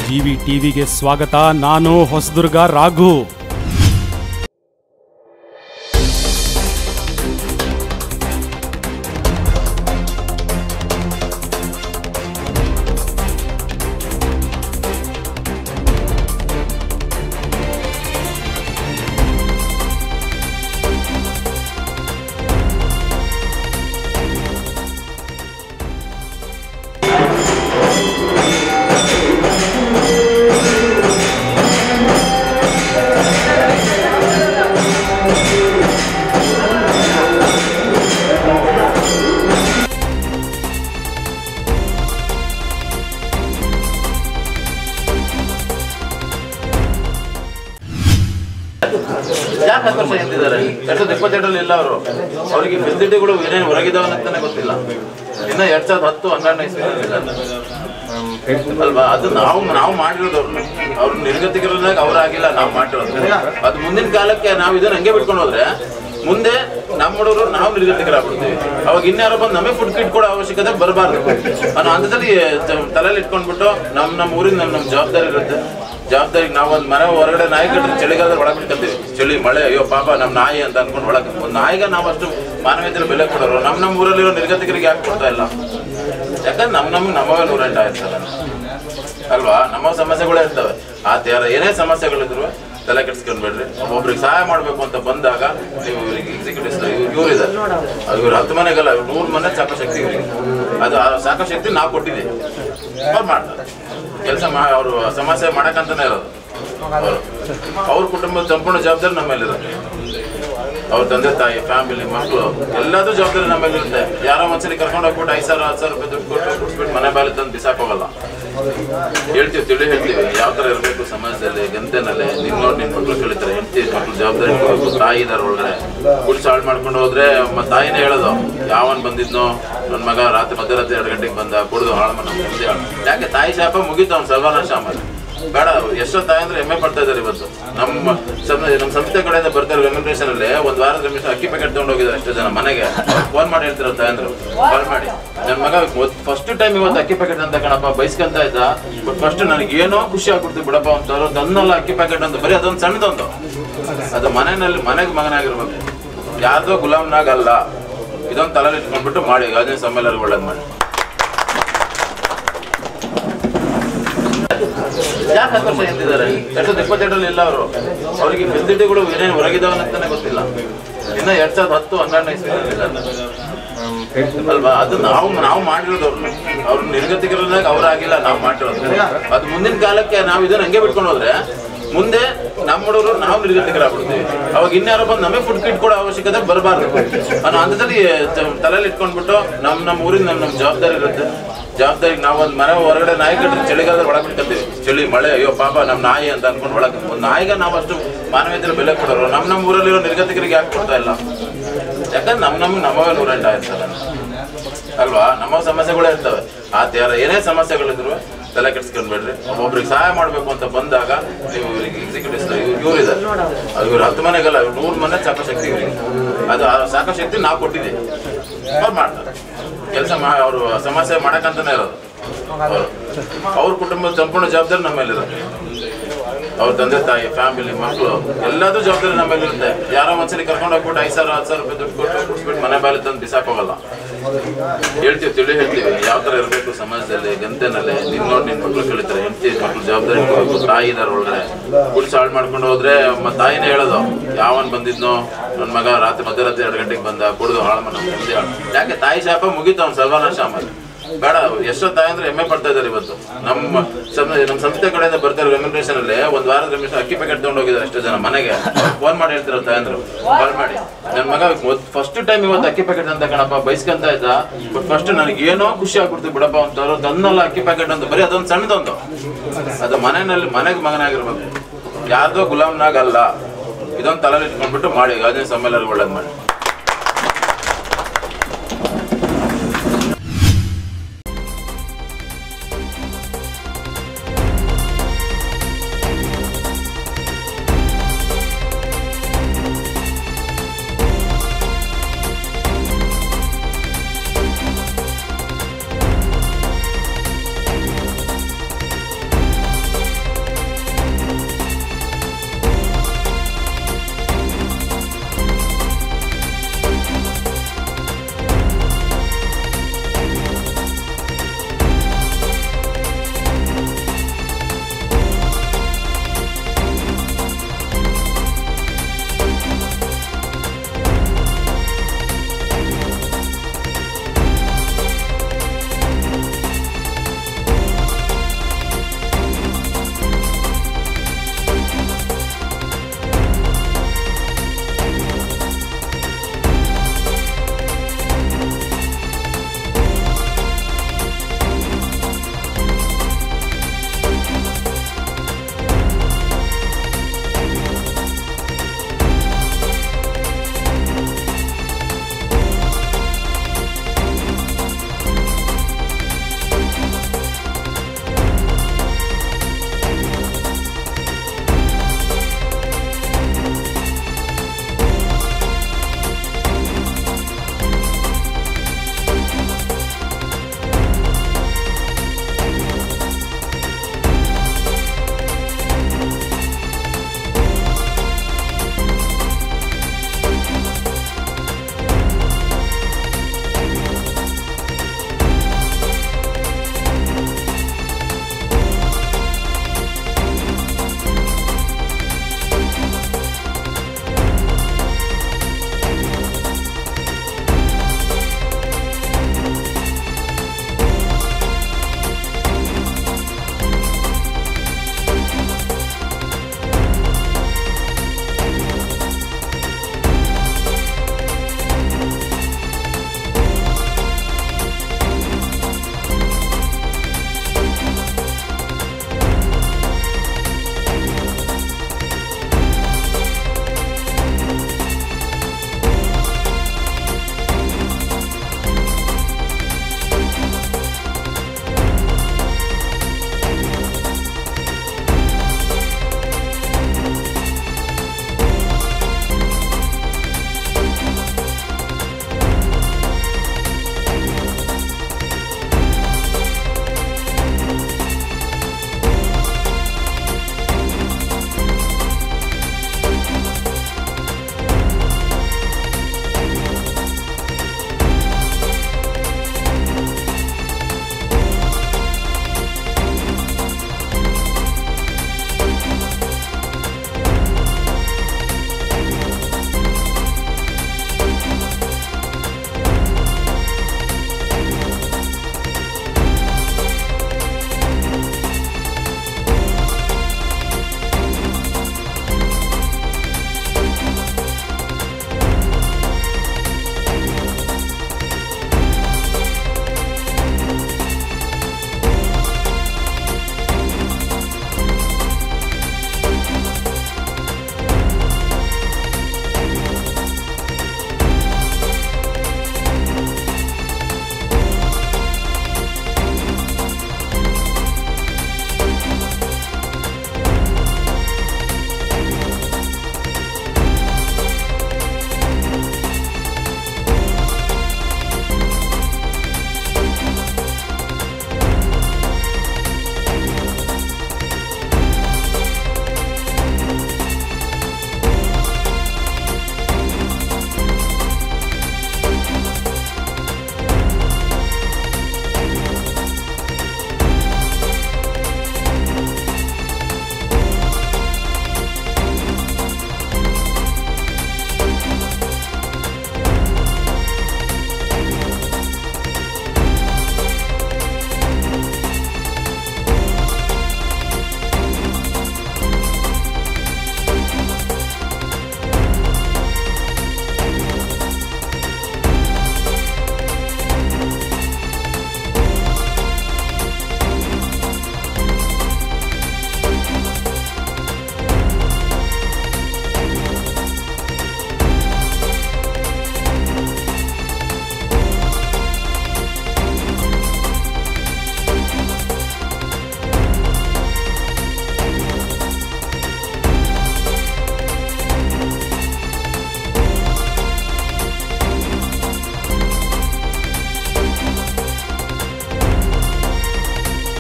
GvtVಗೆ ಸ್ವಾಗತ. ನಾನು ಹೊಸದುರ್ಗ ರಾಘು. ಯಾಕೆ 10 ವರ್ಷ ಎಂದಿದ್ದಾರೆ? 2022 ಇಲ್ಲ ಅವರು. ಅವರಿಗೆ ಫೆಸಿಲಿಟಿಗಳು ಏನೇನು ಹೊರಗಿದಾವೆ ಅಂತಾನೆ ಗೊತ್ತಿಲ್ಲ. ಇನ್ನು 2010-12 ಇಸ್ವಿಯಲ್ಲಿ ಅಲ್ವಾ? ಅದು ನಾವು ಮಾಡಿರೋದು ಅವ್ರು ನಿರ್ಗತಿಕರದಾಗ ಅವ್ರಾಗಿಲ್ಲ, ನಾವು ಮಾಡಿರೋದು. ಅದು ಮುಂದಿನ ಕಾಲಕ್ಕೆ ನಾವು ಇದನ್ನ ಹಂಗೆ ಬಿಟ್ಕೊಂಡು ಹೋದ್ರೆ ಮುಂದೆ ನಮ್ಮ ಹುಡುಗರು ನಾವು ನಿರ್ಗತಿಕರಾಗ್ಬಿಡ್ತೀವಿ. ಅವಾಗ ಇನ್ಯಾರೋ ಬಂದು ನಮಗೆ ಫುಡ್ ಕಿಟ್ ಕೊಡೋ ಅವಶ್ಯಕತೆ ಬರಬಾರ್ದು ಅನ್ನೋ ಹಂತದಲ್ಲಿ ತಲೆಯಲ್ಲಿ ಇಟ್ಕೊಂಡ್ಬಿಟ್ಟು ನಮ್ಮ ಊರಿನ ನಮ್ಮ ಜವಾಬ್ದಾರಿ ಇರುತ್ತೆ. ಜವಾಬ್ದಾರಿಗೆ ನಾವು ಒಂದು ಮನೆ ಹೊರಗಡೆ ನಾಯಿ ಕಟ್ಟಿದ್ರೆ ಚಳಿಗಾಲದಲ್ಲಿ ಒಳಗೆ ಬಿಟ್ಕೊತೀವಿ. ಚಳಿ ಮಳೆ ಅಯ್ಯೋ ಪಾಪ ನಮ್ಮ ನಾಯಿ ಅಂತ ಅನ್ಕೊಂಡು ಒಳಗೆ ಒಂದು ನಾಯಿಗೆ ನಾವು ಅಷ್ಟು ಮಾನವೀಯತೆ ಬೆಲೆ ಕೊಡೋರು. ನಮ್ಮ ಊರಲ್ಲಿರೋ ನಿರ್ಗತಿಕರಿಗೆ ಯಾಕೆ ಕೊಡ್ತಾ ಇಲ್ಲ? ಯಾಕಂದ್ರೆ ನಮ್ಮವೇ 108 ಇರ್ತಲ್ಲ ಅಲ್ವಾ? ನಮ್ಮ ಸಮಸ್ಯೆಗಳೇ ಇರ್ತವೆ. ಏನೇ ಸಮಸ್ಯೆಗಳಿದ್ರು ತಲೆ ಕೆಡಿಸ್ಕೊಂಡ್ಬೇಡ್ರಿ. ಒಬ್ಬೊಬ್ರಿಗೆ ಸಹಾಯ ಮಾಡಬೇಕು ಅಂತ ಬಂದಾಗ ನೀವು ಇವ್ರಿಗೆ ಎಕ್ಸಿಕ್ಯೂಟಿವ್ಸ್ ಇವರಿದ್ದಾರೆ, ಇವ್ರು 10 ಮನೆಗಲ್ಲ, 100 ಮನೆ ಸಾಕಶಕ್ತಿ ಇವರಿಗೆ. ಅದು ಸಾಕಶಕ್ತಿ ನಾವು ಕೊಟ್ಟಿದ್ದೀವಿ. ಅವ್ರು ಮಾಡ್ತಾರೆ ಕೆಲಸ. ಅವರು ಸಮಸ್ಯೆ ಮಾಡಕ್ಕಂತಾನೆ ಇರೋದು. ಅವ್ರ ಕುಟುಂಬದ ಸಂಪೂರ್ಣ ಜವಾಬ್ದಾರಿ ನಮ್ಮ ಮೇಲಿರುತ್ತೆ. ಅವ್ರ ತಂದೆ ತಾಯಿ, ಫ್ಯಾಮಿಲಿ, ಮಕ್ಕಳು ಎಲ್ಲಾದ್ರೂ ಜವಾಬ್ದಾರಿ ನಮ್ಮ ಮೇಲಿರುತ್ತೆ. ಯಾರೋ ಒಂದ್ಸಲಿ ಕರ್ಕೊಂಡು ಹೋಗ್ಬಿಟ್ಟು 5,000-10,000 ರೂಪಾಯಿ ದುಡ್ಡು ಕೊಟ್ಬಿಟ್ಟು ಮನೆ ಬಾಲಿ ತಂದು ಬಿಸಾಕೋಗಲ್ಲ. ಹೇಳ್ತೀವಿ ಯಾವ ತರ ಇರಬೇಕು ಸಮಾಜದಲ್ಲಿ, ಗಂತೆನಲ್ಲಿ. ನಿನ್ನ ಮಕ್ಳು ಕಲಿತಾರೆ, ಹೆಂಡತಿ ಮಕ್ಳು ಜವಾಬ್ದಾರಿ ಕೊಡಬೇಕು. ತಾಯಿ ಇದಾರೆ ಒಳಗಡೆ, ಕುಡಿಸಿ ಹಾಳು ಮಾಡ್ಕೊಂಡು ಹೋದ್ರೆ ತಾಯಿನೇ ಹೇಳೋದು, ಯಾವನ್ ಬಂದಿದ್ನೋ ನನ್ನ ಮಗ ಮಧ್ಯರಾತ್ರಿ 2 ಗಂಟೆಗೆ ಬಂದ ಕುಡಿದು ಹಾಳು ಮಾಡಿ. ಯಾಕೆ ತಾಯಿ ಶಾಪ ಮುಗಿತು ಅವ್ನು ಸರ್ವನಾಶ. ಆಮೇಲೆ ಬೇಡ. ಎಷ್ಟೋ ತಾಯಿ ಅಂದ್ರೆ ಹೆಮ್ಮೆ ಪಡ್ತಾ ಇದಾರೆ ಇವತ್ತು. ನಮ್ಮ ಸಂಸ್ಥೆ ಕಡೆಯಿಂದ ಬರ್ತಾರೆ ರೆಮ್ಯುನರೇಷನ್ ಅಲ್ಲಿ 1 ವಾರದ ರೆಮ್ಯುನರೇಷನ್ ಅಕ್ಕಿ ಪ್ಯಾಕೆಟ್ ತಗೊಂಡು ಹೋಗಿದ್ದಾರೆ ಎಷ್ಟೋ ಜನ. ಮನೆಗೆ ಫೋನ್ ಮಾಡಿ ಹೇಳ್ತಿರೋ ತಾಯಂದ್ರು, ಕಾಲ್ ಮಾಡಿ ನನ್ನ ಮಗ ಫಸ್ಟ್ ಟೈಮ್ ಇವತ್ತು ಅಕ್ಕಿ ಪ್ಯಾಕೆಟ್ ಅಂತ ಕಣಪ್ಪ ಬೈಸ್ಕೊಂತ ಇದ್ದ. ಬಟ್ ಫಸ್ಟ್ ನನಗೆ ಏನೋ ಖುಷಿ ಆಗ್ಬಿಡ್ತೀವಿ ಬಿಡಪ್ಪ ಅಂತವ್ರು. ತನ್ನಲ್ಲ ಅಕ್ಕಿ ಪ್ಯಾಕೆಟ್ ಅಂತ ಬರೀ ಅದೊಂದು ಸಣ್ಣದೊಂದು, ಅದು ಮನೆಗೆ ಮಗನಾಗಿರ್ಬೇಕು, ಯಾರ್ದೋ ಗುಲಾಮ್ನಾಗಲ್ಲ. ಇದೊಂದು ತಲೆಯಲ್ಲಿ ಇಟ್ಕೊಂಡ್ಬಿಟ್ಟು ಮಾಡಿ. ಗಾಜಿನ ಸಮ್ಮೇಳನ ಒಳ್ಳೇದು ಮಾಡಿ. ಯಾಕೆ 10 ವರ್ಷ ಎಂದಿದ್ದಾರೆ? 2022 ಇಲ್ಲ ಅವರು. ಅವರಿಗೆ ಫೆಸಿಲಿಟಿಗಳು ಏನೇನು ಹೊರಗಿದಾವೆ ಅಂತಾನೆ ಗೊತ್ತಿಲ್ಲ. ಇನ್ನು 2010-12 ಇಸ್ವಿಯಲ್ಲಿ ಅಲ್ವಾ? ಅದು ನಾವು ಮಾಡಿರೋದು ಅವ್ರು ನಿರ್ಗತಿಕರದಾಗ ಅವ್ರಾಗಿಲ್ಲ, ನಾವು ಮಾಡಿರೋದು. ಅದು ಮುಂದಿನ ಕಾಲಕ್ಕೆ ನಾವು ಇದನ್ನ ಹಂಗೆ ಬಿಟ್ಕೊಂಡು ಹೋದ್ರೆ ಮುಂದೆ ನಮ್ಮ ಹುಡುಗರು ನಾವು ನಿರ್ಗತಿಕರಾಗ್ಬಿಡ್ತೀವಿ. ಅವಾಗ ಇನ್ಯಾರೋ ಬಂದು ನಮಗೆ ಫುಡ್ ಕಿಟ್ ಕೊಡೋ ಅವಶ್ಯಕತೆ ಬರಬಾರ್ದು ಅನ್ನೋ ಹಂತದಲ್ಲಿ ತಲೆಯಲ್ಲಿ ಇಟ್ಕೊಂಡ್ಬಿಟ್ಟು ನಮ್ಮ ಊರಿನ ನಮ್ಮ ಜವಾಬ್ದಾರಿ ಇರುತ್ತೆ. ಜವಾಬ್ದಾರಿಗೆ ನಾವು ಒಂದು ಮನೆ ಹೊರಗಡೆ ನಾಯಿ ಕಟ್ಟಿದ್ರೆ ಚಳಿಗಾಲದಲ್ಲಿ ಒಳಗೆ ಬಿಟ್ಕೊತೀವಿ. ಚಳಿ ಮಳೆ ಅಯ್ಯೋ ಪಾಪ ನಮ್ಮ ನಾಯಿ ಅಂತ ಅನ್ಕೊಂಡು ಒಳಗೆ ಒಂದು ನಾಯಿಗೆ ನಾವು ಅಷ್ಟು ಮಾನವೀಯತೆ ಬೆಲೆ ಕೊಡೋರು. ನಮ್ಮ ಊರಲ್ಲಿರೋ ನಿರ್ಗತಿಕರಿಗೆ ಯಾಕೆ ಕೊಡ್ತಾ ಇಲ್ಲ? ಯಾಕಂದ್ರೆ ನಮ್ಮವೇ 108 ಇರ್ತಲ್ಲ ಅಲ್ವಾ? ನಮ್ಮ ಸಮಸ್ಯೆಗಳೇ ಇರ್ತವೆ. ಏನೇ ಸಮಸ್ಯೆಗಳಿದ್ರು ತಲೆ ಕೆಡಿಸ್ಕೊಂಡ್ಬೇಡ್ರಿ. ಒಬ್ಬೊಬ್ರಿಗೆ ಸಹಾಯ ಮಾಡಬೇಕು ಅಂತ ಬಂದಾಗ ನೀವು ಇವ್ರಿಗೆ ಎಕ್ಸಿಕ್ಯೂಟಿವ್ಸ್ ಇವರಿದ್ದಾರೆ, ಇವ್ರು 10 ಮನೆಗಲ್ಲ, 100 ಮನೆ ಸಾಕಶಕ್ತಿ ಇವರಿಗೆ. ಅದು ಸಾಕಶಕ್ತಿ ನಾವು ಕೊಟ್ಟಿದ್ದೀವಿ. ಅವ್ರು ಮಾಡ್ತಾರೆ ಕೆಲಸ. ಅವರು ಸಮಸ್ಯೆ ಮಾಡಕ್ಕಂತಾನೆ ಇರೋದು. ಅವ್ರ ಕುಟುಂಬದ ಸಂಪೂರ್ಣ ಜವಾಬ್ದಾರಿ ನಮ್ಮ ಮೇಲಿರುತ್ತೆ. ಅವ್ರ ತಂದೆ ತಾಯಿ, ಫ್ಯಾಮಿಲಿ, ಮಕ್ಕಳು ಎಲ್ಲಾದ್ರೂ ಜವಾಬ್ದಾರಿ ನಮ್ಮ ಮೇಲಿರುತ್ತೆ. ಯಾರೋ ಒಂದ್ಸಲಿ ಕರ್ಕೊಂಡು ಹೋಗ್ಬಿಟ್ಟು 5,000-10,000 ರೂಪಾಯಿ ದುಡ್ಡು ಕೊಟ್ಬಿಟ್ಟು ಮನೆ ಬಾಲಿ ತಂದು ಬಿಸಾಕೋಗಲ್ಲ. ಹೇಳ್ತೀವಿ ಯಾವ ತರ ಇರಬೇಕು ಸಮಾಜದಲ್ಲಿ, ಗಂತೆನಲ್ಲಿ. ನಿನ್ನ ಮಕ್ಳು ಕಲಿತಾರೆ, ಹೆಂಡತಿ ಮಕ್ಳು ಜವಾಬ್ದಾರಿ ಕೊಡಬೇಕು. ತಾಯಿ ಇದಾರೆ ಒಳಗಡೆ, ಕುಡಿಸಿ ಹಾಳು ಮಾಡ್ಕೊಂಡು ಹೋದ್ರೆ ತಾಯಿನೇ ಹೇಳೋದು, ಯಾವನ್ ಬಂದಿದ್ನೋ ನನ್ನ ಮಗ ಮಧ್ಯರಾತ್ರಿ 2 ಗಂಟೆಗೆ ಬಂದ ಕುಡಿದು ಹಾಳು ಮಾಡಿ. ಯಾಕೆ ತಾಯಿ ಶಾಪ ಮುಗಿತು ಅವ್ನು ಸರ್ವನಾಶ. ಆಮೇಲೆ ಬೇಡ. ಎಷ್ಟೋ ತಾಯಿ ಅಂದ್ರೆ ಹೆಮ್ಮೆ ಪಡ್ತಾ ಇದಾರೆ ಇವತ್ತು. ನಮ್ಮ ಸಂಸ್ಥೆ ಕಡೆಯಿಂದ ಬರ್ತಾರೆ ರೆಮ್ಯುನರೇಷನ್ ಅಲ್ಲಿ 1 ವಾರದ ರೆಮ್ಯುನರೇಷನ್ ಅಕ್ಕಿ ಪ್ಯಾಕೆಟ್ ತಗೊಂಡು ಹೋಗಿದ್ದಾರೆ ಎಷ್ಟೋ ಜನ. ಮನೆಗೆ ಫೋನ್ ಮಾಡಿ ಹೇಳ್ತಿರೋ ತಾಯಂದ್ರು, ಕಾಲ್ ಮಾಡಿ ನನ್ನ ಮಗ ಫಸ್ಟ್ ಟೈಮ್ ಇವತ್ತು ಅಕ್ಕಿ ಪ್ಯಾಕೆಟ್ ಅಂತ ಕಣಪ್ಪ ಬೈಸ್ಕೊಂತ ಇದ್ದ. ಬಟ್ ಫಸ್ಟ್ ನನಗೆ ಏನೋ ಖುಷಿ ಆಗ್ಬಿಡ್ತೀವಿ ಬಿಡಪ್ಪ ಅಂತವ್ರು. ತನ್ನಲ್ಲ ಅಕ್ಕಿ ಪ್ಯಾಕೆಟ್ ಅಂತ ಬರೀ ಅದೊಂದು ಸಣ್ಣದೊಂದು, ಅದು ಮನೆಗೆ ಮಗನಾಗಿರ್ಬೇಕು, ಯಾರ್ದೋ ಗುಲಾಮ್ನಾಗಲ್ಲ. ಇದೊಂದು ತಲೆಯಲ್ಲಿ ಇಟ್ಕೊಂಡ್ಬಿಟ್ಟು ಮಾಡಿ. ಗಾಜಿನ ಸಮ್ಮೇಳನ ಒಳ್ಳೇದು ಮಾಡಿ.